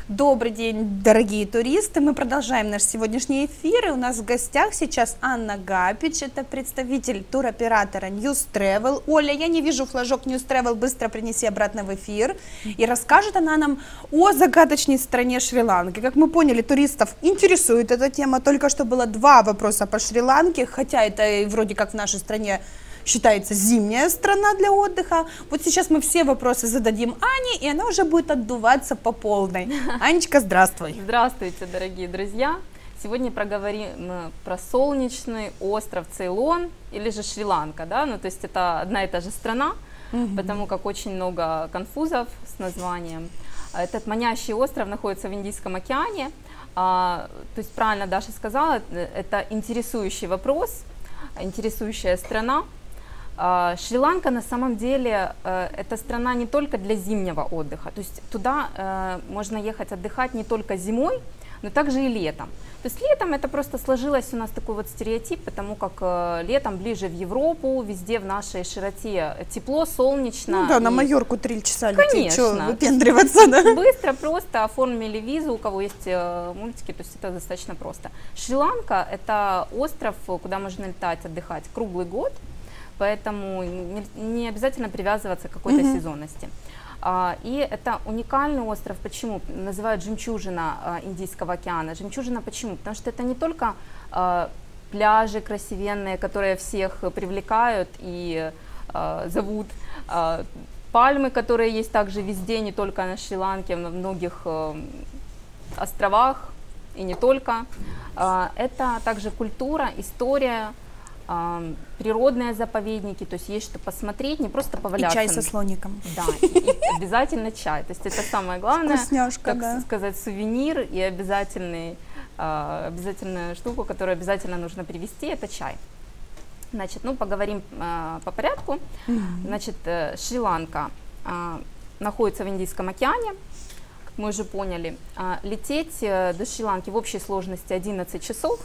Добрый день, дорогие туристы! Мы продолжаем наш сегодняшний эфир. И у нас в гостях сейчас Анна Гапич, это представитель туроператора News Travel. Оля, я не вижу флажок News Travel, быстро принеси обратно в эфир. И расскажет она нам о загадочной стране Шри-Ланки. Как мы поняли, туристов интересует эта тема. Только что было 2 вопроса по Шри-Ланке, хотя это вроде как в нашей стране считается зимняя страна для отдыха. Вот сейчас мы все вопросы зададим Ане, и она уже будет отдуваться по полной. Анечка, здравствуй. Здравствуйте, дорогие друзья. Сегодня проговорим про солнечный остров Цейлон или же Шри-Ланка, да, ну то есть это одна и та же страна, потому как очень много конфузов с названием. Этот манящий остров находится в Индийском океане, то есть правильно Даша сказала, это интересующий вопрос, интересующая страна. Шри-Ланка на самом деле это страна не только для зимнего отдыха, то есть туда можно ехать отдыхать не только зимой, но также и летом. То есть летом это просто сложилось у нас такой вот стереотип, потому как летом ближе в Европу, везде в нашей широте тепло, солнечно. Ну да, на Майорку 3 часа лететь, конечно, что выпендриваться, да? Быстро, просто оформили визу, у кого есть мультики, то есть это достаточно просто. Шри-Ланка это остров, куда можно летать, отдыхать круглый год. Поэтому не обязательно привязываться к какой-то сезонности. И это уникальный остров. Почему? Называют жемчужина Индийского океана. Жемчужина почему? Потому что это не только пляжи красивенные, которые всех привлекают и зовут, пальмы, которые есть также везде, не только на Шри-Ланке, на многих островах и не только. Это также культура, история, природные заповедники, то есть есть что посмотреть, не просто поваляться. И чай со слоником. Да, и обязательно чай, то есть это самое главное, вкусняшка, так да. сказать, сувенир и обязательную штуку, которую обязательно нужно привезти, это чай. Значит, ну поговорим по порядку. Значит, Шри-Ланка находится в Индийском океане, как мы уже поняли. Лететь до Шри-Ланки в общей сложности 11 часов.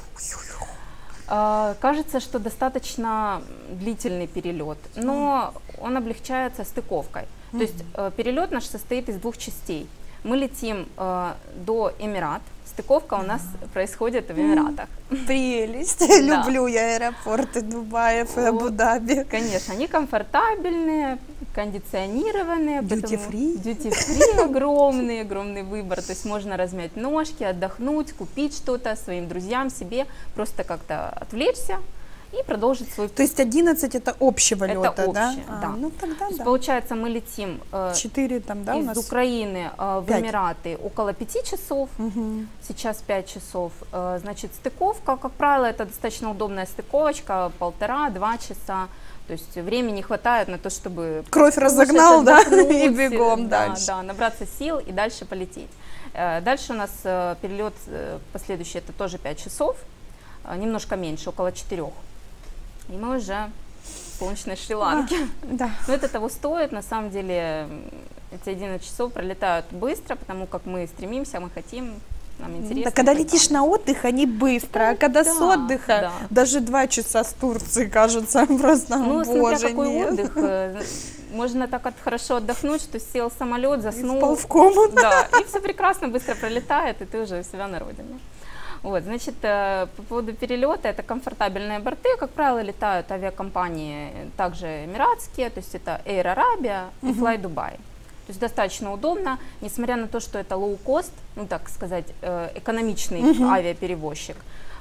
Кажется, что достаточно длительный перелет, но он облегчается стыковкой. То есть перелет наш состоит из 2 частей. Мы летим до Эмират, стыковка у нас происходит в Эмиратах. Прелесть, люблю я аэропорты Дубаев и Абу-Даби. Конечно, они комфортабельные, кондиционированные. Duty-free. Duty-free огромный выбор, то есть можно размять ножки, отдохнуть, купить что-то своим друзьям, себе, просто как-то отвлечься и продолжить свой путь. То есть 11 это общего лета, это да? общее, да. Ну тогда да. Получается, мы летим 4 там, да, у из нас? Украины в 5. Эмираты около 5 часов, сейчас 5 часов. Значит, стыковка, как правило, это достаточно удобная стыковочка, 1,5-2 часа. То есть времени хватает на то, чтобы кровь разогнал, да, и отдохнуть, бегом дальше. Да, набраться сил и дальше полететь. Дальше у нас перелет последующий, это тоже 5 часов, немножко меньше, около 4. И мы уже в солнечной Шри-Ланке. Да. Но это того стоит, на самом деле эти 11 часов пролетают быстро, потому как мы стремимся, мы хотим, нам интересно. Да, когда летишь на отдых, они быстро, а когда с отдыха, даже 2 часа с Турции кажутся просто, ну, боже, смотря какой нет. отдых, можно так хорошо отдохнуть, что сел в самолет, заснул. Впал в кому. Да, и все прекрасно, быстро пролетает, и ты уже у себя на родине. Вот, значит, по поводу перелета, это комфортабельные борты, как правило, летают авиакомпании также эмиратские, то есть это Air Arabia и Fly Dubai. То есть достаточно удобно, несмотря на то, что это low-cost, ну так сказать, экономичный авиаперевозчик.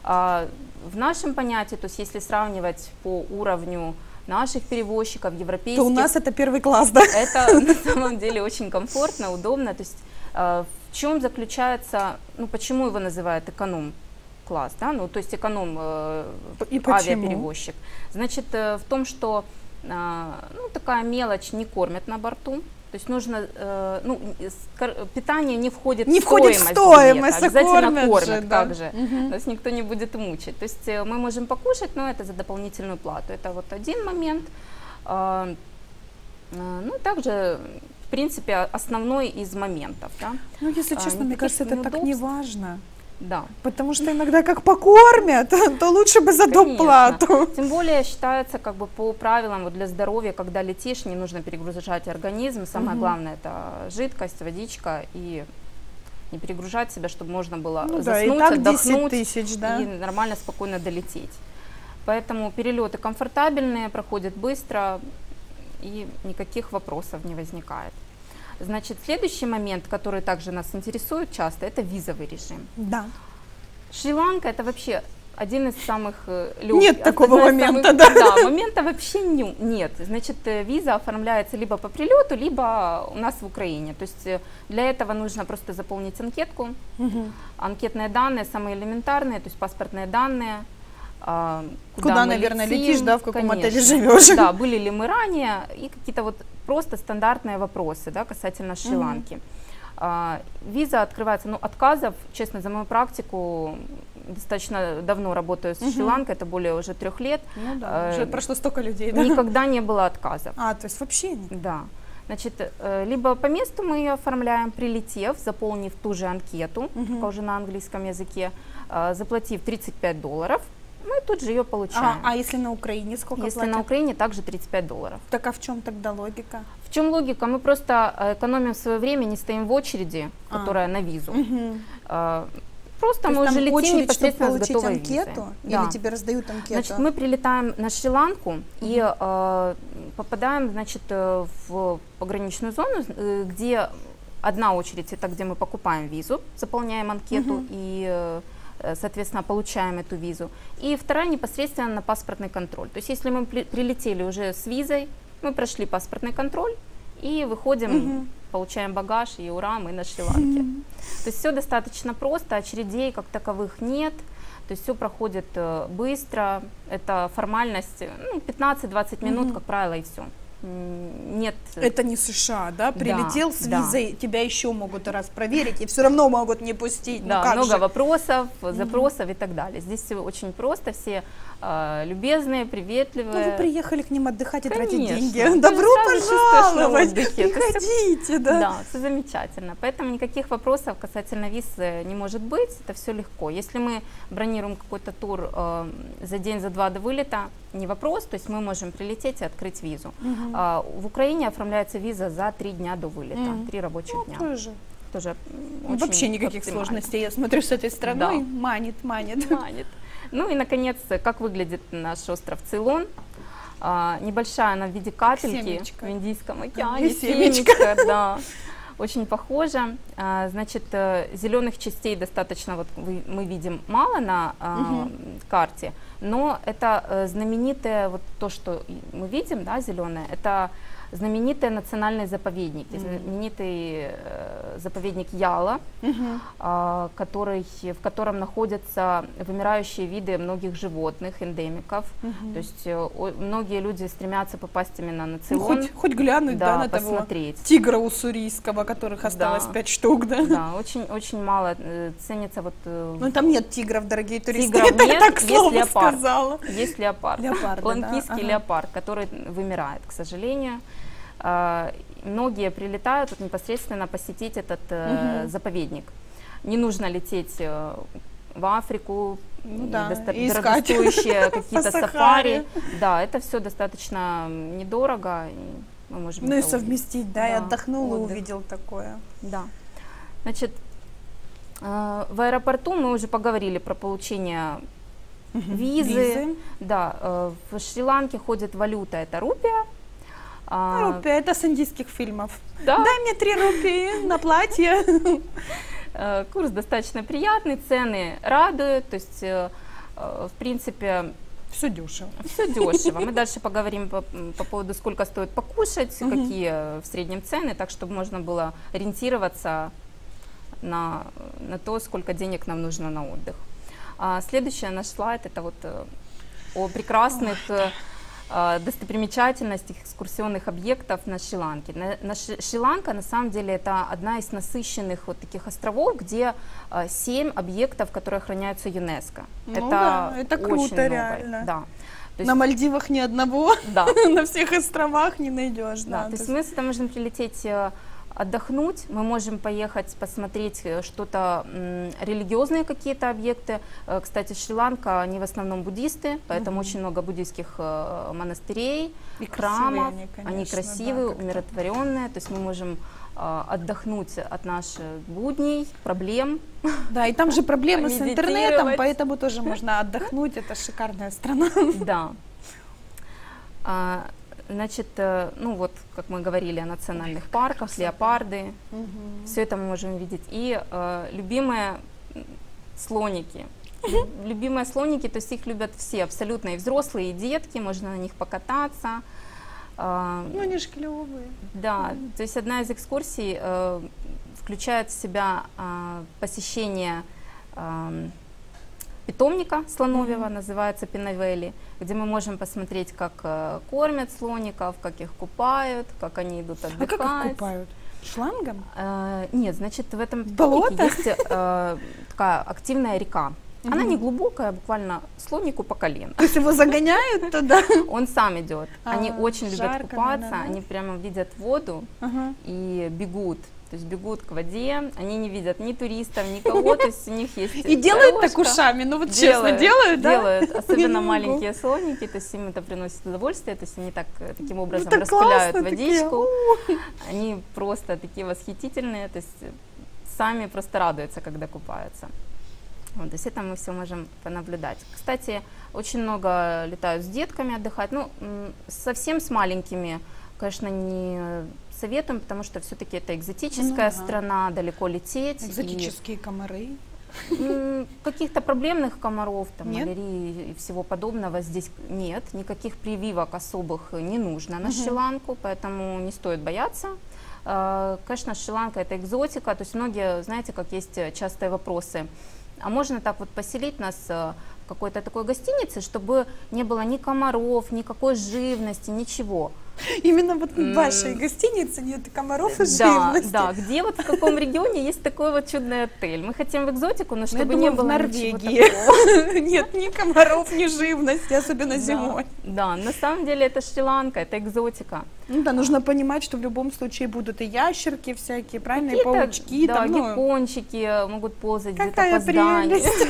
В нашем понятии, то есть если сравнивать по уровню наших перевозчиков, европейских, то у нас это 1 класс, да? Это на самом деле очень комфортно, удобно. То есть в чем заключается, ну почему его называют эконом-класс, да? Ну то есть эконом авиаперевозчик. Значит, в том, что ну, такая мелочь, не кормят на борту. То есть нужно, ну, питание не входит в стоимость, обязательно кормят же, да. Также, то есть никто не будет мучить. То есть мы можем покушать, но это за дополнительную плату. Это вот один момент. Ну, также, в принципе, основной из моментов. Да. Ну, если честно, мне кажется, это так не важно. Да. Потому что иногда как покормят, то лучше бы за доплату. Тем более считается как бы по правилам вот для здоровья, когда летишь, не нужно перегружать организм. Самое главное это жидкость, водичка и не перегружать себя, чтобы можно было Ну да, и заснуть, так 10 отдохнуть тысяч, да. и нормально, спокойно долететь. Поэтому перелеты комфортабельные, проходят быстро и никаких вопросов не возникает. Значит, следующий момент, который также нас интересует часто, это визовый режим. Да. Шри-Ланка это вообще один из самых легких. Нет такого момента, да. Да, момента вообще нет. Значит, виза оформляется либо по прилету, либо у нас в Украине. То есть для этого нужно просто заполнить анкетку. Анкетные данные самые элементарные, то есть паспортные данные. Куда мы наверное, летим, летишь, да, в каком конечно. отеле живешь. Да, были ли мы ранее, и какие-то вот просто стандартные вопросы, да, касательно Шри-Ланки. Виза открывается, ну, отказов, честно, за мою практику, достаточно давно работаю с Шри-Ланкой, это более уже 3 лет. Ну да, уже прошло столько людей, да? Никогда не было отказов. То есть вообще нет? Да. Значит, либо по месту мы ее оформляем, прилетев, заполнив ту же анкету, только уже на английском языке, заплатив $35, мы тут же ее получаем. А если на Украине сколько Если платят? на Украине, также $35. Так а в чем тогда логика? В чем логика? Мы просто экономим свое время, не стоим в очереди, которая на визу. Просто мы уже летим очередь, непосредственно чтобы с получить готовой анкету? визой. Или Да. тебе раздают анкету? Значит, мы прилетаем на Шри-Ланку и попадаем, значит, в пограничную зону, где одна очередь, это где мы покупаем визу, заполняем анкету и, соответственно, получаем эту визу. И вторая непосредственно на паспортный контроль. То есть если мы прилетели уже с визой, мы прошли паспортный контроль и выходим, получаем багаж, и ура, мы на Шри-Ланке. То есть все достаточно просто, очередей как таковых нет. То есть все проходит быстро, это формальность, ну, 15-20 минут, как правило, и все. Нет. Это не США, да? Прилетел с да. визой, тебя еще могут раз проверить, и все равно могут не пустить. Да, ну, как много же? вопросов, запросов и так далее. Здесь все очень просто, все любезные, приветливые. Ну, вы приехали к ним отдыхать и тратить Конечно. деньги. Ты Добро сразу чувствуешь на пожаловать, отдыхе. Это всё- приходите, да. Да, все замечательно. Поэтому никаких вопросов касательно виз не может быть, это все легко. Если мы бронируем какой-то тур за день, за два до вылета, не вопрос, то есть мы можем прилететь и открыть визу. В Украине оформляется виза за 3 дня до вылета, 3 рабочих дня. Тоже Вообще очень никаких оптимально. сложностей. Я смотрю, с этой страной Да. манит. Манит. Ну и, наконец, как выглядит наш остров Цейлон. Небольшая она в виде капельки Семечко. в Индийском океане. И семечко. Да. Очень похожа. Значит, зеленых частей достаточно, вот мы видим, мало на карте, но это знаменитое, вот то, что мы видим, да, зеленое, это знаменитый национальный заповедник, знаменитый заповедник Яла, в котором находятся вымирающие виды многих животных, эндемиков. То есть многие люди стремятся попасть именно на Цейлон. Хоть глянуть, да, на посмотреть. того тигра уссурийского, которых осталось 5 штук, да? Да, очень мало ценится вот... Ну там нет тигров, дорогие туристы, Тигров это я нет, так есть слово леопард. сказала. Есть леопард. Леопарды, Ланкийский да, леопард, который вымирает, к сожалению. Многие прилетают вот непосредственно посетить этот заповедник. Не нужно лететь в Африку, и искать дорогостоящие какие-то по сафари. Сахаре. Да, это все достаточно недорого. И мы можем Ну и это совместить, да, и отдохнул, и отдых. увидел такое. Да. Значит, в аэропорту мы уже поговорили про получение визы. Да, в Шри-Ланке ходит валюта, это рупия. Рупия, это с индийских фильмов. Да. Дай мне 3 рупии на платье. Курс достаточно приятный, цены радуют, то есть, в принципе, все дешево. Все дешево. Мы дальше поговорим по поводу, сколько стоит покушать, какие в среднем цены, так чтобы можно было ориентироваться на то, сколько денег нам нужно на отдых. Следующий наш слайд, это вот о прекрасных достопримечательностях, экскурсионных объектов на Шри-Ланке. Шри-Ланка, на самом деле, это одна из насыщенных вот таких островов, где 7 объектов, которые охраняются ЮНЕСКО. Это круто, очень много. реально. Да. То есть, на Мальдивах ни одного, да. на всех островах не найдешь. Да, то есть мы сюда можем прилететь отдохнуть, мы можем поехать посмотреть что-то, религиозные какие-то объекты. Кстати, Шри-Ланка, они в основном буддисты, поэтому очень много буддийских монастырей, и храмов. Они, конечно, они красивые, умиротворенные, то есть мы можем отдохнуть от наших будней, проблем. Да, и там же проблемы с интернетом, Помедитировать. поэтому тоже можно отдохнуть, это шикарная страна. Да. Значит, ну вот, как мы говорили о национальных парках, леопарды, все это мы можем видеть. И любимые слоники. Любимые слоники, то есть их любят все, абсолютно, и взрослые, и детки, можно на них покататься. Ну, они ж клевые. Да, то есть одна из экскурсий включает в себя посещение питомника слоновьего, называется Пинавели, где мы можем посмотреть, как кормят слоников, как их купают, как они идут отдыхать. А как их купают? Шлангом? Нет, значит, в этом Болото? питомнике есть такая активная река. Она не глубокая, буквально слонику по колено. То есть его загоняют туда? Он сам идет. Они очень любят жарко, купаться, наверное, да? они прямо видят воду и бегут. То есть бегут к воде, они не видят ни туристов, никого, то есть у них есть И делают так дорожка. ушами, ну вот честно, делают, да? Делают, Я особенно не могу. маленькие слоники, то есть им это приносит удовольствие, то есть они таким образом так распыляют классно, водичку, такие, они просто такие восхитительные, то есть сами просто радуются, когда купаются. Вот, то есть это мы все можем понаблюдать. Кстати, очень много летают с детками отдыхать, ну, совсем с маленькими, конечно, не советуем, потому что все-таки это экзотическая страна, далеко лететь. Экзотические комары. Каких-то проблемных комаров, там, Нет? малярии и всего подобного здесь нет. Никаких прививок особых не нужно на Шри-Ланку, поэтому не стоит бояться. Конечно, Шри-Ланка это экзотика, то есть многие, знаете, как есть частые вопросы. А можно так вот поселить нас в какой-то такой гостинице, чтобы не было ни комаров, никакой живности, ничего. Именно вот в вашей гостинице нет комаров и Да, живности. да, где вот в каком регионе есть такой вот чудный отель? Мы хотим в экзотику, но Ну, чтобы я не думаю, было в ничего Норвегии такого. нет ни комаров, ни живности, особенно Да, зимой. да, на самом деле это Шри-Ланка, это экзотика. Ну да, нужно понимать, что в любом случае будут и ящерки всякие, правильно, и Какие-то, паучки. да, там, ну, геккончики могут ползать где-то какая по зданию. прелесть.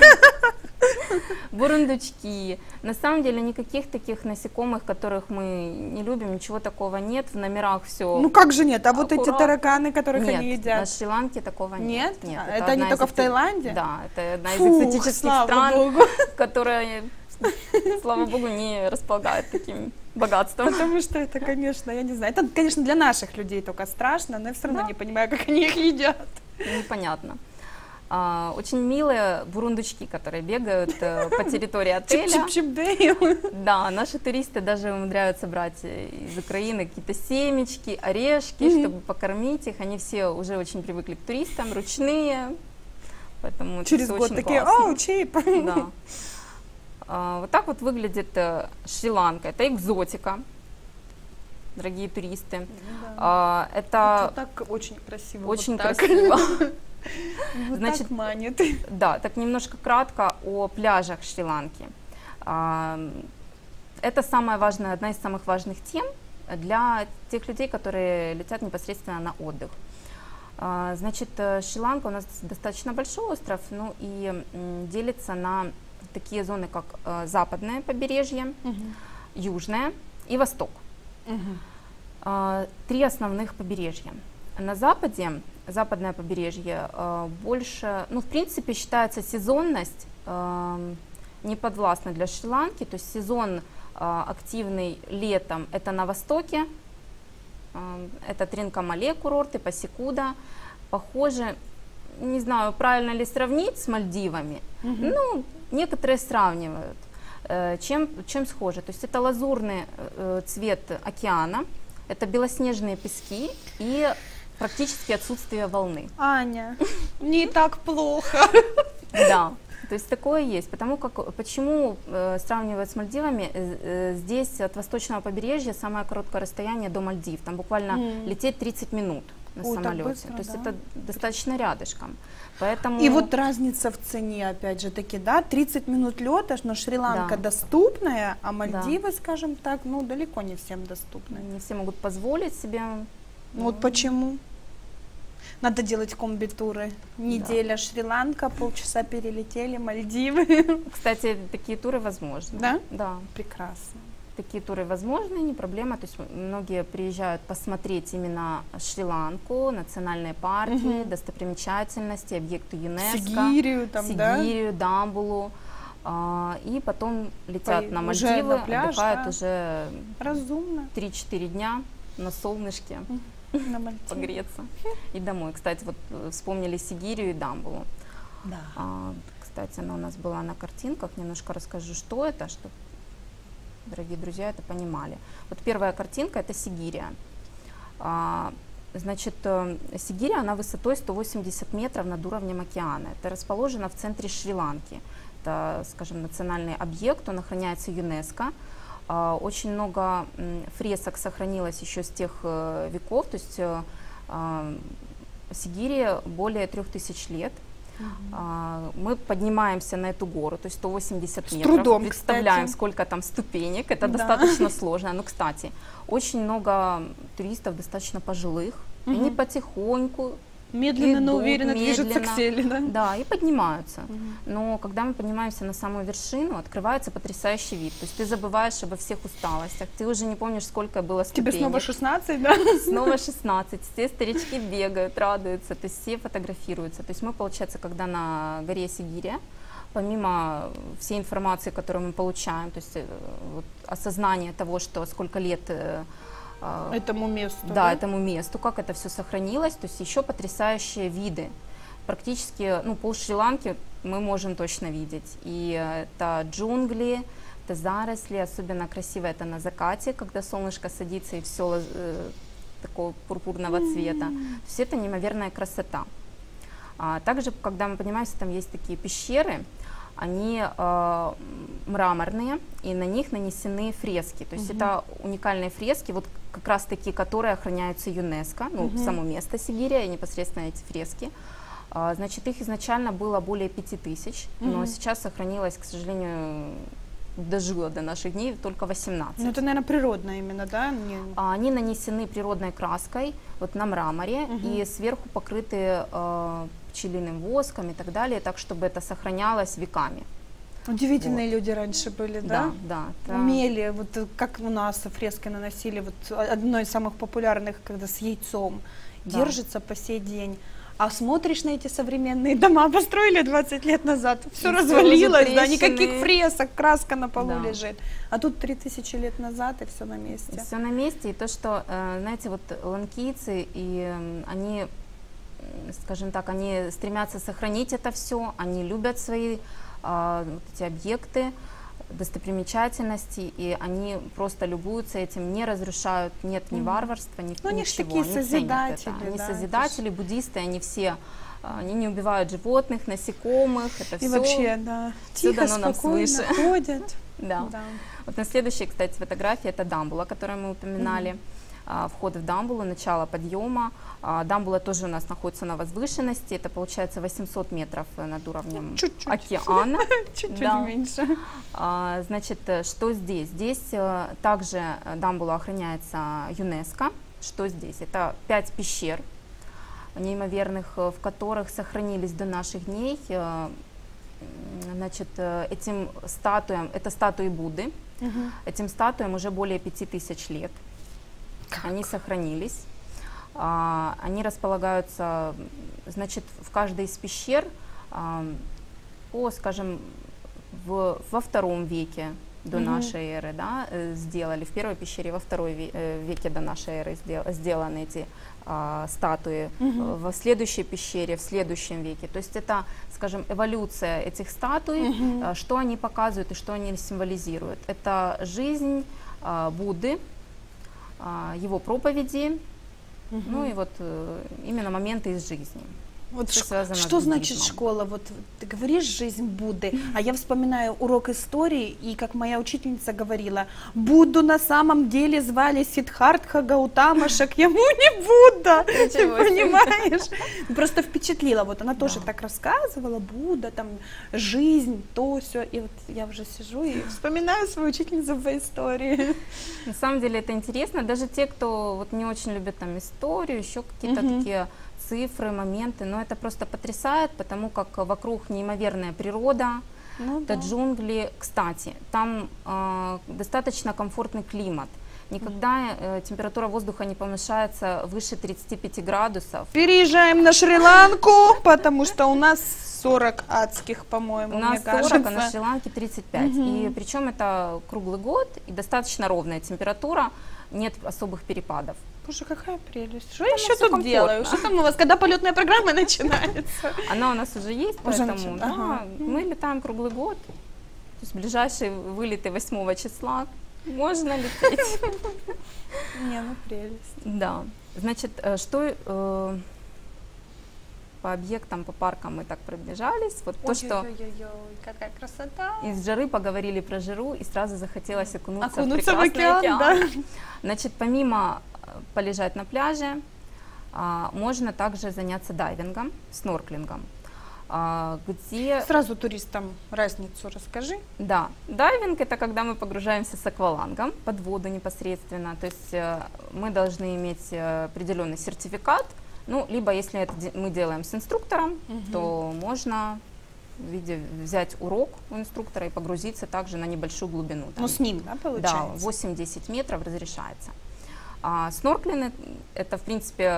Бурундучки. На самом деле никаких таких насекомых, которых мы не любим, ничего такого нет. В номерах все. Ну как же нет, а вот эти аккуратно. тараканы, которых Нет, они на едят. Шри-Ланке такого нет. Нет? Нет, А это они одна только из в Таиланде? Да, это одна из Фух, экзотических слава стран, богу. которая, слава богу, не располагает таким богатством. Потому что это, конечно, я не знаю, это, конечно, для наших людей только страшно, но я все равно Да. не понимаю, как они их едят. Непонятно. Очень милые бурундучки, которые бегают по территории отеля. Чип-чип-чип-дэй. Да, наши туристы даже умудряются брать из Украины какие-то семечки, орешки, чтобы покормить их. Они все уже очень привыкли к туристам, ручные. Поэтому это Через всё год очень такие, классно. оу, чип. Да. Вот так вот выглядит Шри-Ланка. Это экзотика, дорогие туристы. Это Это так очень красиво. очень вот так. красиво. Вот Значит, так манит. Да, так немножко кратко о пляжах Шри-Ланки. Это самая важная, одна из самых важных тем для тех людей, которые летят непосредственно на отдых. Значит, Шри-Ланка у нас достаточно большой остров, ну и делится на такие зоны, как западное побережье, южное и восток. Три основных побережья. На западе, западное побережье, больше, ну, в принципе, считается сезонность не подвластна для Шри-Ланки, то есть сезон активный летом это на востоке, это Тринкомале курорты, Пасикуда, похоже, не знаю, правильно ли сравнить с Мальдивами, ну, некоторые сравнивают, чем схоже, то есть это лазурный цвет океана, это белоснежные пески и практически отсутствие волны. Аня, не так плохо. Да, то есть такое есть. Почему сравнивают с Мальдивами? Здесь от восточного побережья самое короткое расстояние до Мальдив. Там буквально лететь 30 минут на Ой, так самолете. быстро, То есть да. это достаточно рядышком. Поэтому... И вот разница в цене, опять же таки, да, 30 минут лета, но Шри-Ланка Да. доступная, а Мальдивы, скажем так, ну, далеко не всем доступны. не все могут позволить себе. Ну, вот почему? Надо делать комби-туры. Неделя Шри-Ланка, полчаса перелетели, Мальдивы. Кстати, такие туры возможны. Да? Да. Прекрасно. такие туры возможны, не проблема. То есть многие приезжают посмотреть именно Шри-Ланку, национальные парки, достопримечательности, объекты ЮНЕСКО, Сигирию, там, Сигирию, Дамбулу. И потом летят на Мальдивы, на пляж, отдыхают уже разумно. 3-4 дня на солнышке, погреться и домой. Кстати, вот вспомнили Сигирию и Дамбулу. Да. Кстати, она у нас была на картинках, немножко расскажу, что это, чтобы дорогие друзья это понимали. Вот первая картинка – это Сигирия. Значит, Сигирия, она высотой 180 метров над уровнем океана. Это расположено в центре Шри-Ланки. Это, скажем, национальный объект, он охраняется ЮНЕСКО. Очень много фресок сохранилось еще с тех веков, то есть Сигирия более 3000 лет. Мы поднимаемся на эту гору, то есть 180 метров. Трудом, представляем, кстати. сколько там ступенек, это достаточно сложно. Ну, кстати, очень много туристов, достаточно пожилых, они потихоньку, медленно, но идут, уверенно движутся к медленно, цели, да? Да, и поднимаются. Но когда мы поднимаемся на самую вершину, открывается потрясающий вид. То есть ты забываешь обо всех усталостях, ты уже не помнишь, сколько было ступенек. Тебе снова 16, да? Снова 16, все старички бегают, радуются, то есть все фотографируются. То есть мы, получается, когда на горе Сигирия, помимо всей информации, которую мы получаем, то есть вот, осознание того, что сколько лет этому месту. Да, этому месту, как это все сохранилось, то есть еще потрясающие виды. Практически, ну, пол Шри-Ланки мы можем точно видеть. И это джунгли, это заросли, особенно красиво это на закате, когда солнышко садится и все такого пурпурного цвета. То есть это неимоверная красота. Также, когда мы поднимаемся, там есть такие пещеры, они мраморные, и на них нанесены фрески. То есть это уникальные фрески, вот как раз таки, которые охраняются ЮНЕСКО, ну, само место Сигирия, и непосредственно эти фрески. Значит, их изначально было более 5000, но сейчас сохранилось, к сожалению, дожило до наших дней только 18. Ну, это, наверное, природно именно, да? Они нанесены природной краской вот на мраморе и сверху покрыты пчелиным воском и так далее, так, чтобы это сохранялось веками. Удивительные люди раньше были, да? Да, да. Умели, вот как у нас фрески наносили, вот одно из самых популярных, когда с яйцом, держится по сей день. А смотришь на эти современные дома, построили 20 лет назад, все развалилось, да, никаких фресок, краска на полу лежит. А тут 3000 лет назад, и все на месте. Все на месте, и то, что, знаете, вот ланкийцы, и они, скажем так, они стремятся сохранить это все, они любят свои вот эти объекты, достопримечательности, и они просто любуются этим, не разрушают, нет ни варварства, ни они ничего. Такие они созидатели, они да, созидатели, буддисты, они все, они не убивают животных, насекомых, это и все. вообще, да, тихо, спокойно ходят. Да. Вот на следующей, кстати, фотографии это Дамбула, которую мы упоминали. Вход в Дамбулу, начало подъема. Дамбула тоже у нас находится на возвышенности, это получается 800 метров над уровнем океана. Чуть-чуть меньше. Значит, что здесь? Здесь также Дамбула охраняется ЮНЕСКО. Что здесь? Это 5 пещер неимоверных, в которых сохранились до наших дней. Значит, этим статуям, это статуи Будды, этим статуям уже более 5000 лет. Они сохранились, они располагаются, значит, в каждой из пещер, скажем, во II веке до нашей эры, да, сделали, в первой пещере, во II веке до нашей эры сделаны эти статуи, в следующей пещере, в следующем веке. То есть это, скажем, эволюция этих статуй, что они показывают и что они символизируют. Это жизнь Будды, его проповеди, ну и вот именно моменты из жизни. Вот что значит школа? Вот ты говоришь «жизнь Будды», а я вспоминаю урок истории, и как моя учительница говорила, Будду на самом деле звали Сиддхартха Гаутама Шакьямуни Будда, ты понимаешь? Просто впечатлила, вот она тоже так рассказывала, Будда, там, жизнь, то, все, и вот я уже сижу и вспоминаю свою учительницу по истории. На самом деле это интересно, даже те, кто вот не очень любит там историю, еще какие-то такие цифры, моменты, но это просто потрясает, потому как вокруг неимоверная природа, Ну это да. джунгли. Кстати, там достаточно комфортный климат. Никогда температура воздуха не повышается выше 35 градусов. Переезжаем на Шри-Ланку, потому что у нас 40 адских, по-моему, У нас мне 40, кажется. а на Шри-Ланке 35. И причем это круглый год и достаточно ровная температура, нет особых перепадов. Боже, какая прелесть. Что я еще всё тут делаю? комфортно. Что там у вас, когда полетная программа начинается? Она у нас уже есть, Уже поэтому начала, да, ага. мы летаем круглый год. То есть ближайшие вылеты 8 числа можно лететь. Не, ну прелесть. Да. Значит, что по объектам, по паркам мы так пробежались. Вот то, что Ой-ой-ой, какая красота. из жары поговорили про жару, и сразу захотелось окунуться в Окунуться в прекрасный океан, да. Значит, помимо полежать на пляже, можно также заняться дайвингом, снорклингом, где... Сразу туристам разницу расскажи. Да, дайвинг — это когда мы погружаемся с аквалангом под воду непосредственно, то есть мы должны иметь определенный сертификат, ну, либо если это мы делаем с инструктором, то можно взять урок у инструктора и погрузиться также на небольшую глубину. Там, Ну, с ним, да, получается? да, 8-10 метров разрешается. А снорклинг — это, в принципе,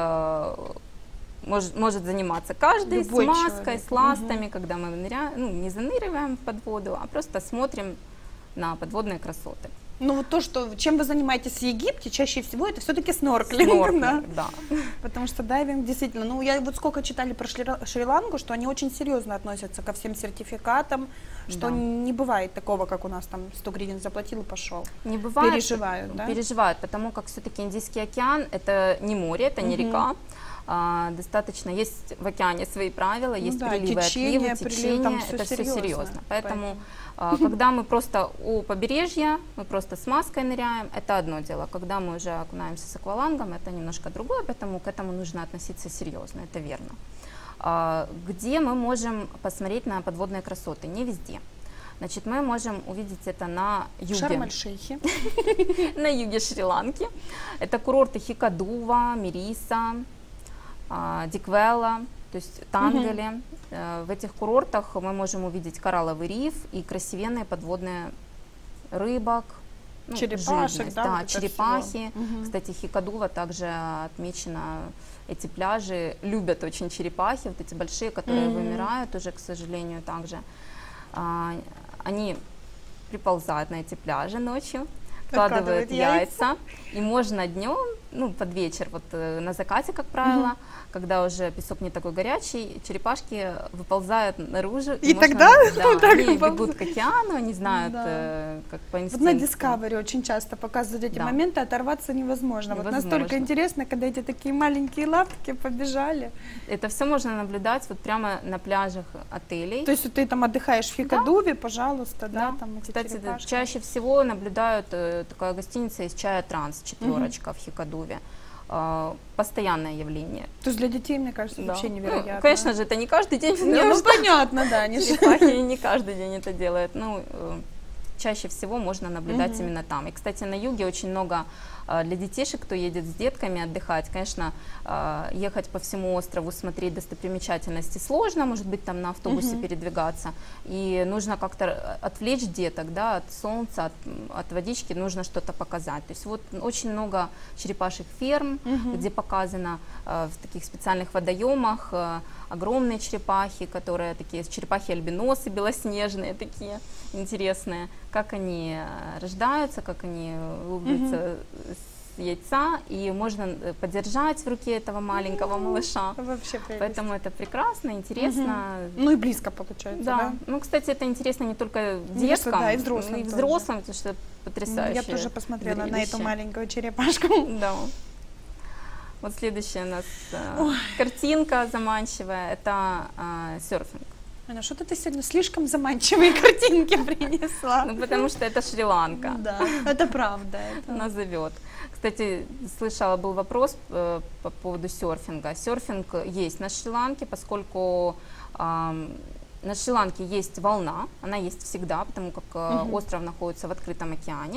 может заниматься каждый, Любой с маской, человек. с ластами, когда мы ныряем, ну, не заныриваем под воду, а просто смотрим на подводные красоты. Ну, вот то, что, чем вы занимаетесь в Египте, чаще всего это все-таки снорклинг, Снорклинг, да? да. Потому что дайвинг действительно, ну, я вот сколько читали про Шри-Ланку, что они очень серьезно относятся ко всем сертификатам, что Да. не бывает такого, как у нас там 100 гривен заплатил и пошел. Не бывает. Переживают, да? Переживают, потому как все-таки Индийский океан — это не море, это не река. Достаточно, есть в океане свои правила, есть да, приливы, течение, отливы, прилив, там течение, всё это все серьезно, серьезно. Поэтому, когда мы просто у побережья, мы просто с маской ныряем, это одно дело. Когда мы уже окунаемся с аквалангом, это немножко другое, поэтому к этому нужно относиться серьезно, это верно. Где мы можем посмотреть на подводные красоты? Не везде. Значит, мы можем увидеть это на юге. Шарм-эль-Шейхе. На юге Шри-Ланки. Это курорты Хикадува, Мириса, Диквела, то есть Тангели. В этих курортах мы можем увидеть коралловый риф и красивенные подводные рыбок, ну, Черепашек, живность, да, да, вот это черепахи. всего. Кстати, Хикадува также отмечено, эти пляжи любят очень черепахи, вот эти большие, которые вымирают уже, к сожалению, также. Они приползают на эти пляжи ночью, откладывают яйца, и можно днем, ну, под вечер, вот на закате, как правило, когда уже песок не такой горячий, черепашки выползают наружу. И можно, тогда да, так они выползают. бегут к океану, они знают, Да. как по Вот инстинкту. на Discovery очень часто показывают эти Да. моменты, оторваться невозможно. Вот Невозможно. настолько интересно, когда эти такие маленькие лапки побежали. Это все можно наблюдать вот прямо на пляжах отелей. То есть вот ты там отдыхаешь в Хикадуве, пожалуйста, да, там эти Кстати, черепашки. чаще всего наблюдают, такая гостиница из Чая Транс, 4 в Хикадуве. Постоянное явление. То есть для детей, мне кажется, Да. вообще невероятно. Ну, конечно же, это не каждый день. Не, потому ну что понятно, да. Они же- черепахи не каждый день это делают. Ну, чаще всего можно наблюдать именно там. И, кстати, на юге очень много для детишек, кто едет с детками отдыхать. Конечно, ехать по всему острову, смотреть достопримечательности сложно, может быть, там на автобусе передвигаться. И нужно как-то отвлечь деток, да, от солнца, от водички, нужно что-то показать. То есть вот очень много черепашьих ферм, где показано в таких специальных водоемах огромные черепахи, которые такие, черепахи-альбиносы белоснежные такие, интересные, как они рождаются, как они вылупляются с яйца, и можно подержать в руке этого маленького малыша. Вообще прелесть. Поэтому это прекрасно, интересно. Ну и близко получается, Да. да? Ну, кстати, это интересно не только Мне кажется, деткам, да, и взрослым но и тоже. взрослым, потому что это потрясающе. Я тоже посмотрела на эту зрелище. маленькую черепашку. Да. Вот следующая у нас картинка заманчивая, это серфинг. Аня, что-то ты сегодня слишком заманчивые картинки принесла. Ну, потому что это Шри-Ланка. Да, это правда. Это... Назовет. Кстати, слышала, был вопрос по поводу серфинга. Серфинг есть на Шри-Ланке, поскольку на Шри-Ланке есть волна, она есть всегда, потому как остров находится в открытом океане.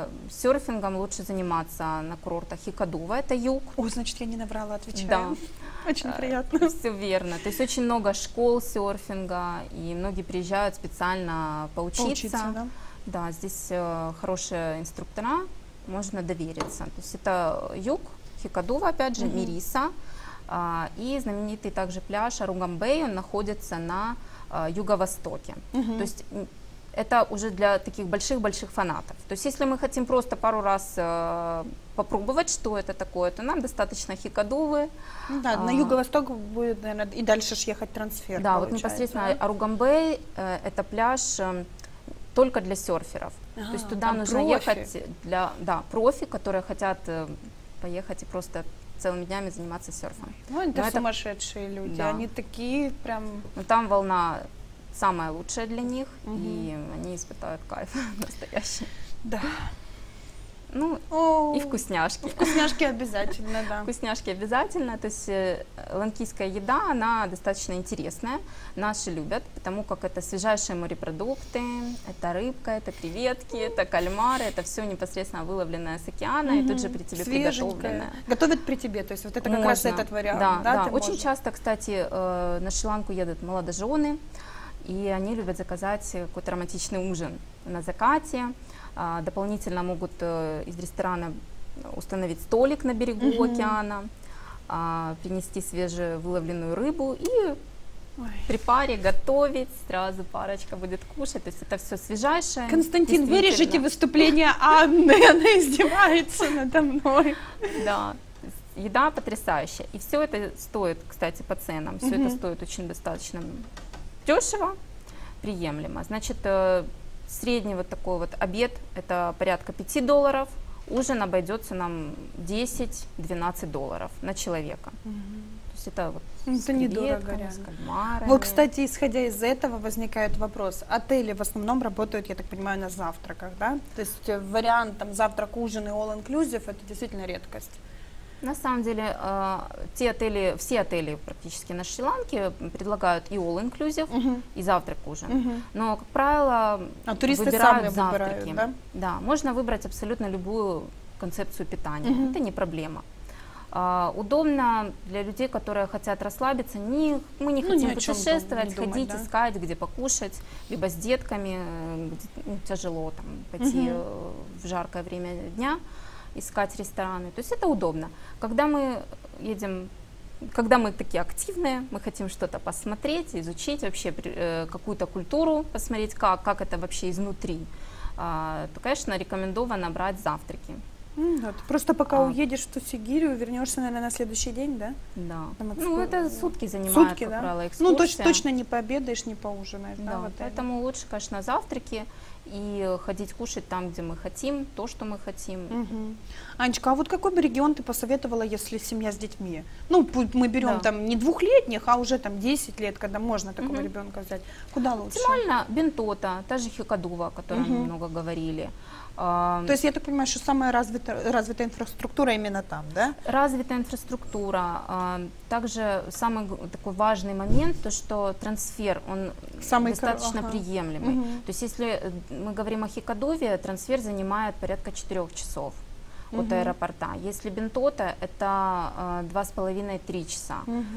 Серфингом лучше заниматься на курортах Хикадува, это юг. О, значит, я не наврала, отвечаю. Да. Очень приятно. Все верно. То есть очень много школ серфинга, и многие приезжают специально поучиться. Да? Да, здесь хорошие инструктора, можно довериться. То есть это юг, Хикадува, опять же, Мириса, и знаменитый также пляж Аругамбей, он находится на юго-востоке. То есть это уже для таких больших-больших фанатов. То есть если мы хотим просто пару раз попробовать, что это такое, то нам достаточно Хикадувы. Да, на юго-восток будет, наверное, и дальше ж ехать трансфер. Да, вот непосредственно Аругамбей это пляж только для серферов. То есть туда нужно ехать для профи, которые хотят поехать и просто целыми днями заниматься серфом. Ну, это сумасшедшие люди, да. Они такие прям... Но там волна самая лучшая для них, и они испытают кайф настоящий. Да. Ну, и вкусняшки. Вкусняшки обязательно, да. Вкусняшки обязательно. То есть ланкийская еда, она достаточно интересная. Наши любят, потому как это свежайшие морепродукты, это рыбка, это креветки, это кальмары, это все непосредственно выловленное с океана и тут же при тебе приготовленное. Готовят при тебе, то есть вот это как раз этот вариант. Да, да. Очень часто, кстати, на Шри-Ланку едут молодожены, и они любят заказать какой-то романтичный ужин на закате. Дополнительно могут из ресторана установить столик на берегу океана, принести свежевыловленную рыбу и при паре готовить, сразу парочка будет кушать, то есть это все свежайшее. Константин, вырежите выступление Анны, она издевается надо мной. Да, еда потрясающая, и все это стоит, кстати, по ценам, все это стоит очень достаточно дешево, приемлемо. Значит, средний вот такой вот обед это порядка $5, ужин обойдется нам $10-12 на человека. То есть это вот с креветками, с кальмарами. Вот, кстати, исходя из этого возникает вопрос. Отели в основном работают, я так понимаю, на завтраках, да? То есть вариант там завтрак, ужин и all-inclusive это действительно редкость. На самом деле, все отели практически на Шри-Ланке предлагают и all-inclusive, и завтрак-ужин. Но, как правило, выбирают завтраки. Да? Да, можно выбрать абсолютно любую концепцию питания, это не проблема. Удобно для людей, которые хотят расслабиться, мы не хотим путешествовать, ходить, искать, где покушать, либо с детками, тяжело там, пойти в жаркое время дня, искать рестораны, то есть это удобно. Когда мы едем, когда мы такие активные, мы хотим что-то посмотреть, изучить вообще какую-то культуру, посмотреть, как это вообще изнутри, то, конечно, рекомендовано брать завтраки. Да, ты просто пока уедешь в Тусигирию, вернешься, наверное, на следующий день, да? Да. Ну, это сутки занимает, как правило, экскурсия. Ну, точно не пообедаешь, не поужинаешь. Да, поэтому лучше, конечно, завтраки и ходить кушать там, где мы хотим, то, что мы хотим. Анечка, а вот какой бы регион ты посоветовала, если семья с детьми? Ну, мы берем там не 2-летних, а уже там 10 лет, когда можно такого ребенка взять. Куда лучше? Оптимально Бентота, та же Хикадува, о которой мы много говорили. То есть я так понимаю, что самая развитая инфраструктура именно там, да? Развитая инфраструктура. Также самый такой важный момент, то что трансфер, он достаточно приемлемый. То есть если мы говорим о Хикадуве, трансфер занимает порядка 4 часов от аэропорта. Если Бентота, это 2,5-3 часа.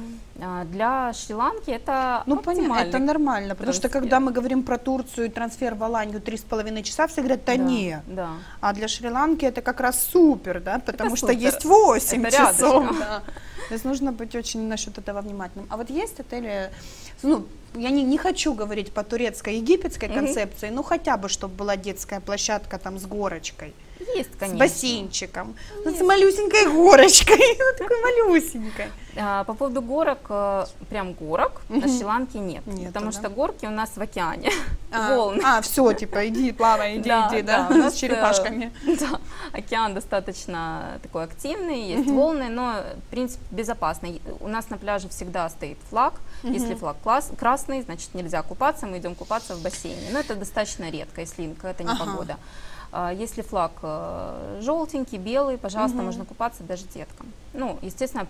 Для Шри-Ланки это оптимально. Это нормально, потому что когда мы говорим про Турцию и трансфер в Аланию 3,5 часа, все говорят, да не. Да. А для Шри-Ланки это как раз супер, да, потому что есть 8 часов. Да. То есть нужно быть очень насчет этого внимательным. А вот есть отели, ну, я не хочу говорить по турецкой, египетской концепции, но хотя бы, чтобы была детская площадка там с горочкой. Есть, конечно. С бассейнчиком, с малюсенькой горочкой, такой малюсенькой. По поводу горок, прям горок на Шри-Ланке нет, потому что горки у нас в океане, волны. Все, типа, иди, плавай, иди, да, с черепашками. Да, океан достаточно такой активный, есть волны, но, в принципе, безопасно. У нас на пляже всегда стоит флаг, если флаг красный, значит, нельзя купаться, мы идем купаться в бассейне, но это достаточно редко, если какая-то непогода. Если флаг желтенький, белый, пожалуйста, можно купаться даже деткам. Ну, естественно,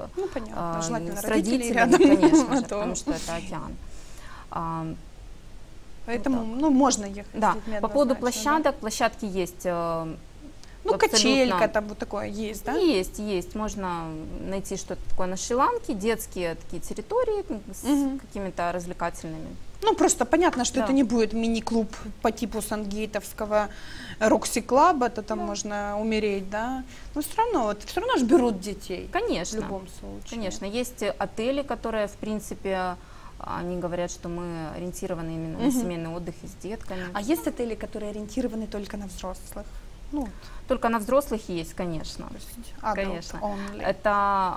с родителями, конечно же, потому что это океан. Поэтому, можно ехать. Да, по поводу площадок, площадки есть Ну, абсолютно. качелька там вот такое есть, да? Есть. Можно найти что-то такое на Шри-Ланке, детские такие территории с какими-то развлекательными. Ну, просто понятно, что Да. это не будет мини-клуб по типу сангейтовского Рокси-клаба, это там можно умереть, да? Но все равно ж берут детей. В Конечно, любом случае. конечно. Есть отели, которые, в принципе, они говорят, что мы ориентированы именно на семейный отдых и с детками. А есть отели, которые ориентированы только на взрослых? Ну, вот, Только на взрослых есть, конечно. то есть adult Конечно. only. Это,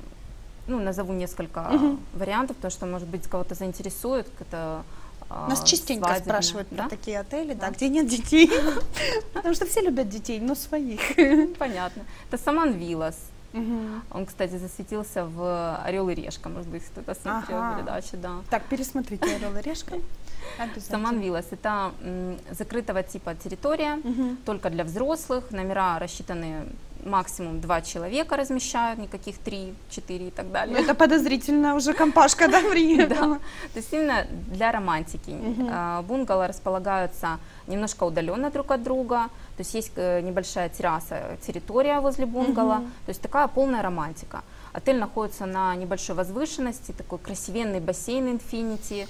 назову несколько вариантов, потому что, может быть, кого-то заинтересует. Это Нас частенько свадебная, спрашивают да? про такие отели, да, Да. где нет детей. Потому что все любят детей, но своих. Понятно. Это Саман Виллас. Мгм. Он, кстати, засветился в «Орел и решка», может быть, кто-то смотрел Ага. передачу, да. Так, пересмотрите «Орел и решка». Обязательно. Саман Виллас – это закрытого типа территория, Мгм. только для взрослых, номера рассчитаны максимум 2 человека размещают, никаких 3, 4 и так Ну, далее. это подозрительно уже компашка, да, приехала? То есть именно для романтики. Бунгало располагаются немножко удаленно друг от друга, то есть есть небольшая территория возле бунгало, то есть такая полная романтика. Отель находится на небольшой возвышенности, такой красивенный бассейн Infinity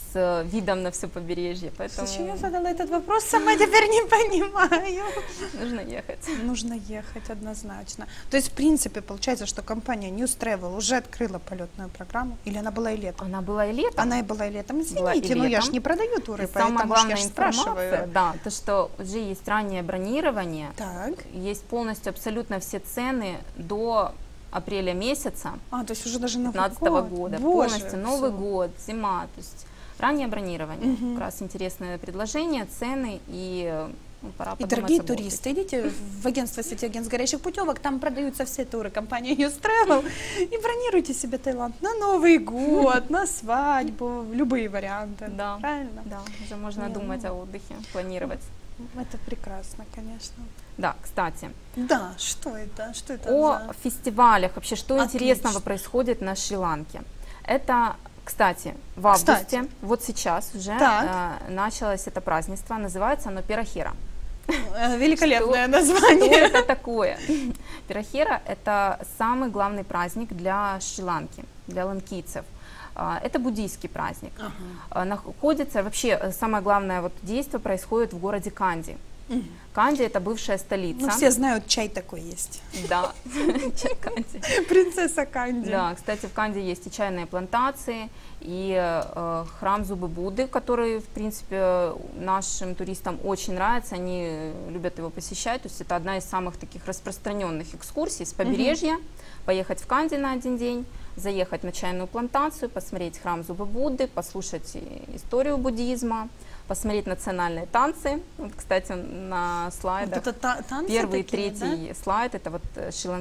с видом на все побережье, поэтому Зачем я задала этот вопрос, сама теперь не понимаю. нужно ехать. Нужно ехать однозначно. То есть, в принципе, получается, что компания News Travel уже открыла полетную программу, или она была и летом? Она была и летом. Она и была и летом. Была и Извините, но я ж летом. не продаю туры, И самая поэтому ж я главная ж информация, спрашиваю. да, то, что уже есть раннее бронирование, Так. есть полностью абсолютно все цены до апреля месяца А, то есть уже даже Новый 2015 год. года, Боже, полностью Новый всё. год, зима, то есть раннее бронирование, как раз интересное предложение, цены и пора И подумать дорогие об отдыхе. туристы, идите в агентство сети агентств горячих путевок, там продаются все туры компании News Travel, и бронируйте себе Таиланд на Новый год, на свадьбу, любые варианты. Да. Правильно? Да, уже можно Не, думать о отдыхе, планировать. Это прекрасно, конечно. Да, кстати, Да, что это? Что это о за... фестивалях, вообще, что Отлично. интересного происходит на Шри-Ланке. Это, кстати, в августе, Кстати. вот сейчас уже Так. началось это празднество, называется оно Пирахера. Великолепное Что название. это такое? Пирахера – это самый главный праздник для Шри-Ланки, для ланкийцев. Это буддийский праздник. Находится, вообще, самое главное вот действие происходит в городе Канди. Канди – это бывшая столица. Ну, все знают, чай такой есть. Да, чай Канди. Принцесса Канди. Да, кстати, в Канди есть и чайные плантации, и храм Зубы Будды, который, в принципе, нашим туристам очень нравится, они любят его посещать. То есть это одна из самых таких распространенных экскурсий с побережья. Поехать в Канди на один день, заехать на чайную плантацию, посмотреть храм Зубы Будды, послушать историю буддизма, посмотреть национальные танцы. Вот, кстати, на слайдах Вот это танцы первый и такие, третий слайд – это вот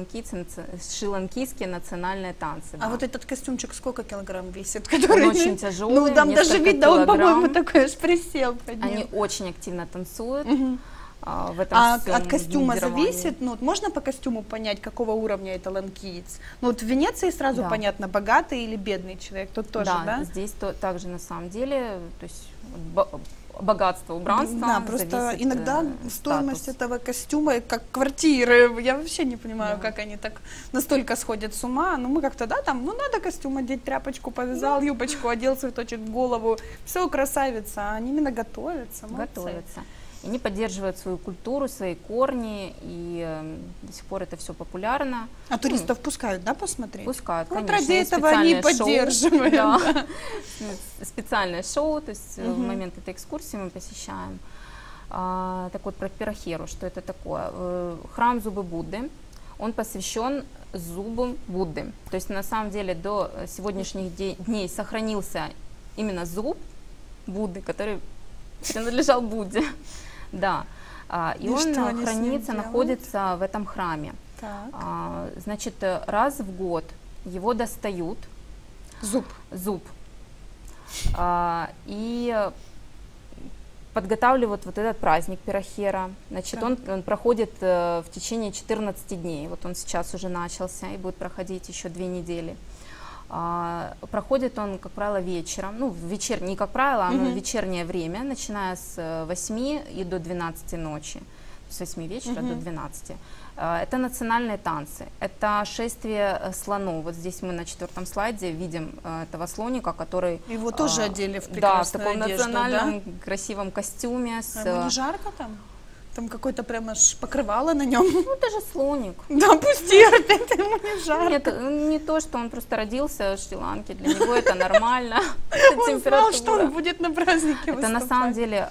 шри-ланкийские национальные танцы. А да. вот этот костюмчик сколько килограмм весит? Он очень тяжелый, Ну, там даже несколько видно, он, по-моему, килограмм. такой аж присел под ним. Они очень активно танцуют Мгм. в этом А всем от костюма мундировании. зависит? Ну, вот можно по костюму понять, какого уровня это ланкиец? Ну, вот в Венеции сразу Да. понятно, богатый или бедный человек. Тут тоже, да? Здесь также на самом деле, то есть богатство, убранство. Да, просто зависит, иногда стоимость статус. этого костюма как квартиры. Я вообще не понимаю, Да. как они так настолько сходят с ума. Ну, мы как-то, да, там, ну, надо костюм одеть, тряпочку повязал, юбочку одел, цветочек в голову. Все, красавица. А они именно готовятся. молодцы. Готовятся. И они поддерживают свою культуру, свои корни, и до сих пор это все популярно. А туристов пускают, да, посмотреть? Пускают, Вот конечно. ради есть этого они специальное шоу, поддерживают. да. Специальное шоу, то есть в момент этой экскурсии мы посещаем. Так вот, про Пирахеру, что это такое? Храм Зубы Будды, он посвящен зубам Будды. То есть на самом деле до сегодняшних дней сохранился именно зуб Будды, который принадлежал Будде. Да. И он что они с ним хранится, делают? находится в этом храме. Так. Значит, раз в год его достают, зуб, и подготавливают вот этот праздник Пирахера. Значит, Так. он проходит в течение 14 дней. Вот он сейчас уже начался и будет проходить еще 2 недели. Проходит он, как правило, вечером, ну, не как правило, а в вечернее время, начиная с 8 и до 12 ночи. То с 8 вечера до 12. Это национальные танцы, это шествие слонов. Вот здесь мы на 4-м слайде видим этого слоника, который... Его тоже одели в да, в прекрасную таком одежду, национальном да? красивом костюме. С, Ему не жарко там? Там какое-то прямо покрывало на нем. ну, это же слоник. Да, пусть терпит, ему не жарко. Нет, не то, что он просто родился в Шри-Ланке, для него это нормально. Он знал, что он будет на празднике Это на самом деле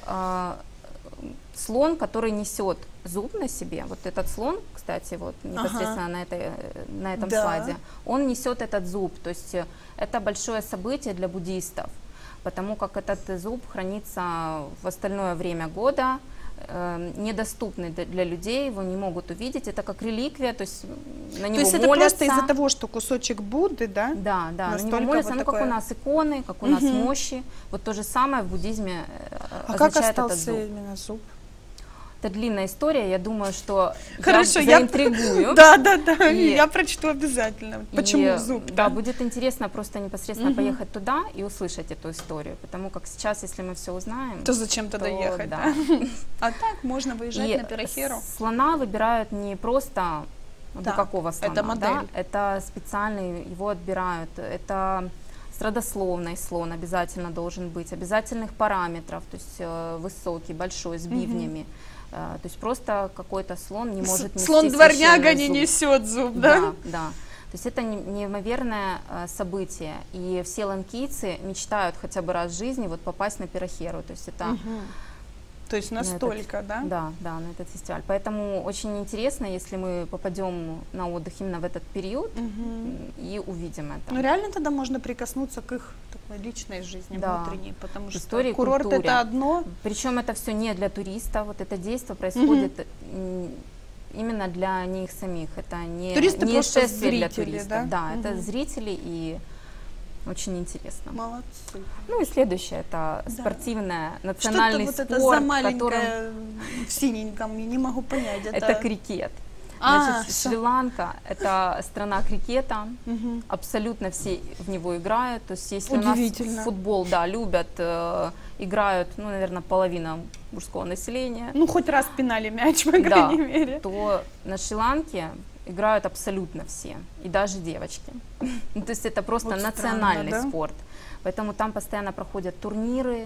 слон, который несет зуб на себе. Вот этот слон, кстати, вот непосредственно на этом слайде, он несет этот зуб. То есть это большое событие для буддистов, потому как этот зуб хранится в остальное время года, недоступный для людей, его не могут увидеть, это как реликвия, то есть на него молятся. То есть это просто из-за того, что кусочек Будды, да? Да, да, на настолько него молятся, вот ну такое... как у нас иконы, как у нас мощи, вот то же самое в буддизме А как означает этот остался зуб. именно зуб? Это длинная история, я думаю, что Хорошо, я заинтригую. Да, И- я прочту обязательно. Почему И, зуб? Да, будет интересно просто непосредственно поехать туда и услышать эту историю, потому как сейчас, если мы все узнаем, То зачем тогда то ехать? да. А так можно выезжать И на Пирахиру. слона выбирают не просто Да, какого слона, это модель. да, это специальный, его отбирают, это с родословной слон обязательно должен быть, обязательных параметров, то есть высокий, большой, с бивнями. То есть просто какой-то слон не может нести Слон-дворняга священный не зуб. несет зуб, да? Да, да. То есть это неимоверное событие, и все ланкийцы мечтают хотя бы раз в жизни вот попасть на Пирахиру, то есть это... То есть настолько, да? Да, да, на этот фестиваль. Поэтому очень интересно, если мы попадем на отдых именно в этот период и увидим это. Ну реально тогда можно прикоснуться к их такой личной жизни, Да. внутренней, потому что Истории, курорт культуре. это одно. Причем это все не для туриста, вот это действие происходит именно для них самих. Это не, Туристы не просто шествие для зрители, туристов. да? Это зрители, и очень интересно. Молодцы. Ну и следующее, это спортивное, национальный Что-то вот спорт, это за которым... маленькое в синеньком, я не могу понять. Это крикет. А, Значит, Шри-Ланка – это страна крикета, абсолютно все в него играют. То есть если у нас Удивительно. футбол, да, любят, играют, ну, наверное, половина мужского населения, Ну хоть раз пинали мяч, по да, крайней мере. то на Шри-Ланке играют абсолютно все, и даже девочки. Ну, то есть это просто Вот национальный странно, да? спорт. Поэтому там постоянно проходят турниры,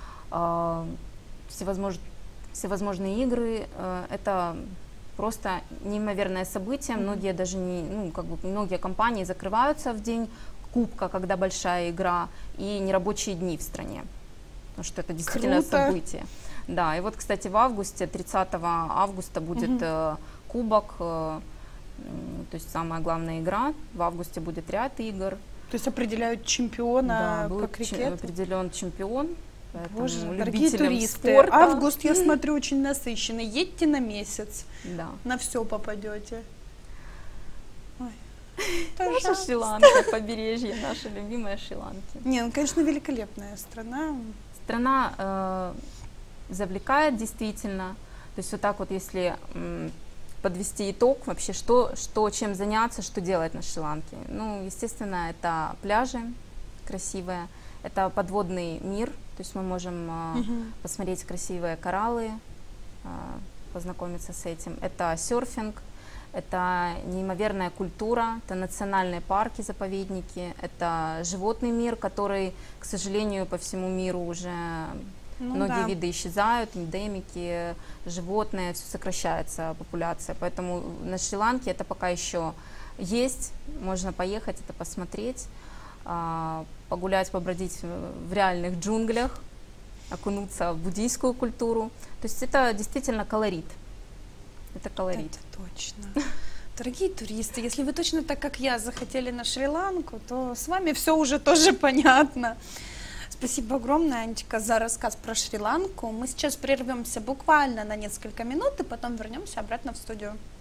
всевозможные игры. Это просто неимоверное событие. Многие даже не, ну, как бы многие компании закрываются в день кубка, когда большая игра, и нерабочие дни в стране. Потому что это действительно Круто. событие. Да, и вот, кстати, в августе, 30 августа будет кубок, то есть самая главная игра. В августе будет ряд игр. То есть определяют чемпиона Да, по будет крикету? определен чемпион. Поэтому Боже, дорогие любителям туристы, спорта, август, я смотрю, очень насыщенный. Едьте на месяц, да. на все попадете. Ой, Наша пожалуйста. Шри-Ланка, побережье, наша любимая Шри-Ланки. Не, ну, конечно, великолепная страна. Страна завлекает действительно. То есть вот так вот, если подвести итог, вообще чем заняться, что делать на Шри-Ланке. Ну, естественно, это пляжи красивые, это подводный мир, то есть мы можем посмотреть красивые кораллы, познакомиться с этим. Это серфинг, это неимоверная культура, это национальные парки, заповедники, это животный мир, который, к сожалению, по всему миру уже многие да. виды исчезают, эндемики, животные, все сокращается популяция. Поэтому на Шри-Ланке это пока еще есть, можно поехать, это посмотреть, погулять, побродить в реальных джунглях, окунуться в буддийскую культуру. То есть это действительно колорит. Это колорит. Это точно. Дорогие туристы, если вы точно так, как я, захотели на Шри-Ланку, то с вами все уже тоже понятно. Спасибо огромное, Анечка, за рассказ про Шри-Ланку. Мы сейчас прервемся буквально на несколько минут и потом вернемся обратно в студию.